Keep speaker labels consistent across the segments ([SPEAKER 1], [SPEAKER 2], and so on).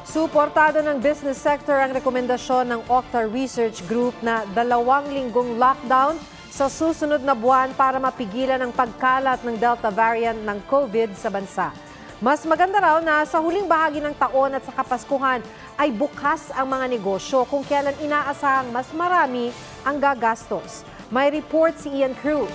[SPEAKER 1] Suportado ng business sector ang rekomendasyon ng OCTA Research Group na 2 linggong lockdown sa susunod na buwan para mapigilan ang pagkalat ng Delta variant ng COVID sa bansa. Mas maganda raw na sa huling bahagi ng taon at sa Kapaskuhan ay bukas ang mga negosyo kung kailan inaasahang mas marami ang gagastos. May report si Ian Cruz.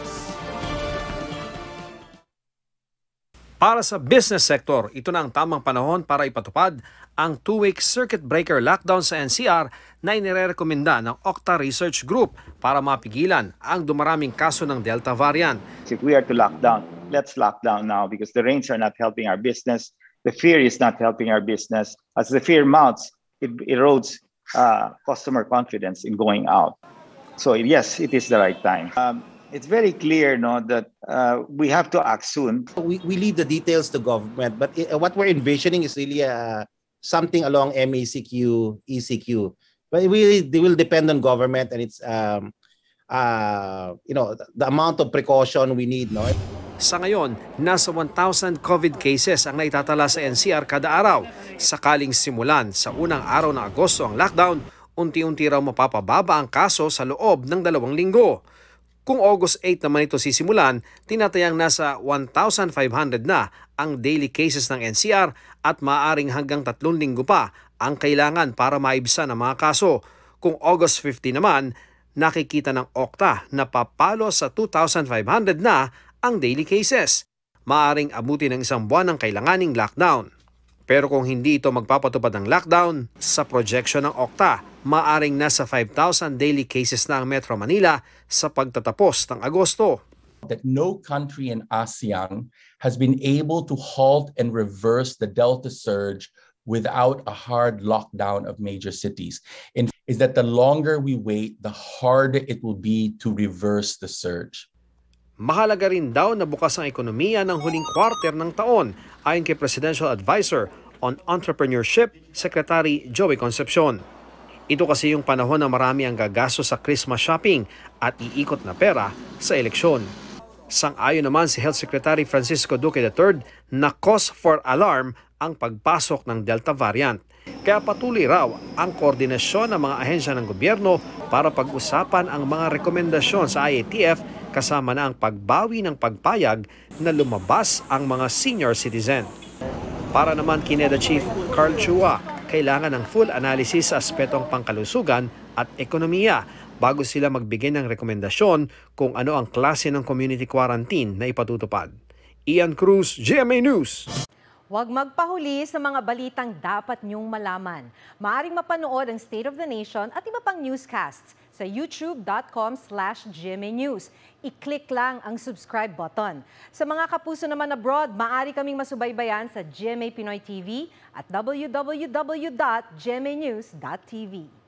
[SPEAKER 2] Para sa business sector, ito na ang tamang panahon para ipatupad ang 2-week circuit breaker lockdown sa NCR na inirekomenda ng OCTA Research Group para mapigilan ang dumaraming kaso ng Delta variant.
[SPEAKER 3] If we are to lock down, let's lock down now because the reins are not helping our business. The fear is not helping our business. As the fear mounts, it erodes customer confidence in going out. So yes, it is the right time. It's very clear that we have to act soon.
[SPEAKER 4] We leave the details to government, but what we're envisioning is really something along MECQ, ECQ. But they will depend on government and it's the amount of precaution we need. No?
[SPEAKER 2] Sa ngayon, nasa 1,000 COVID cases ang naitatala sa NCR kada araw. Sakaling simulan sa unang araw ng Agosto ang lockdown, unti-unti raw mapapababa ang kaso sa loob ng 2 linggo. Kung August 8 naman ito sisimulan, tinatayang nasa 1,500 na ang daily cases ng NCR at maaaring hanggang 3 linggo pa ang kailangan para maibsan ang mga kaso. Kung August 15 naman, nakikita ng OCTA na papalo sa 2,500 na ang daily cases. Maaaring abutin ng 1 buwan ang kailanganing lockdown. Pero kung hindi ito magpapatupad ng lockdown, sa projection ng OCTA, maaaring nasa 5,000 daily cases na ang Metro Manila sa pagtatapos ng Agosto.
[SPEAKER 5] That no country in ASEAN has been able to halt and reverse the Delta surge without a hard lockdown of major cities. And is that the longer we wait, the harder it will be to reverse the surge.
[SPEAKER 2] Mahalaga rin daw na bukas ang ekonomiya ng huling quarter ng taon ayon kay Presidential Advisor on Entrepreneurship, Secretary Joey Concepcion. Ito kasi yung panahon na marami ang gagasto sa Christmas shopping at iikot na pera sa eleksyon. Sang-ayon naman si Health Secretary Francisco Duque III na cause for alarm ang pagpasok ng Delta variant. Kaya patuloy raw ang koordinasyon ng mga ahensya ng gobyerno para pag-usapan ang mga rekomendasyon sa IATF kasama na ang pagbawi ng pagpayag na lumabas ang mga senior citizen. Para naman kay NEDA Chief Carl Chua, kailangan ng full analysis sa aspetong pangkalusugan at ekonomiya bago sila magbigay ng rekomendasyon kung ano ang klase ng community quarantine na ipatutupad. Ian Cruz, GMA News.
[SPEAKER 1] Huwag magpahuli sa mga balitang dapat niyong malaman. Maaring mapanood ang State of the Nation at iba pang newscasts sa youtube.com/GMA News. I-click lang ang subscribe button. Sa mga kapuso naman abroad, maaari kaming masubaybayan sa GMA Pinoy TV at www.gmanews.tv.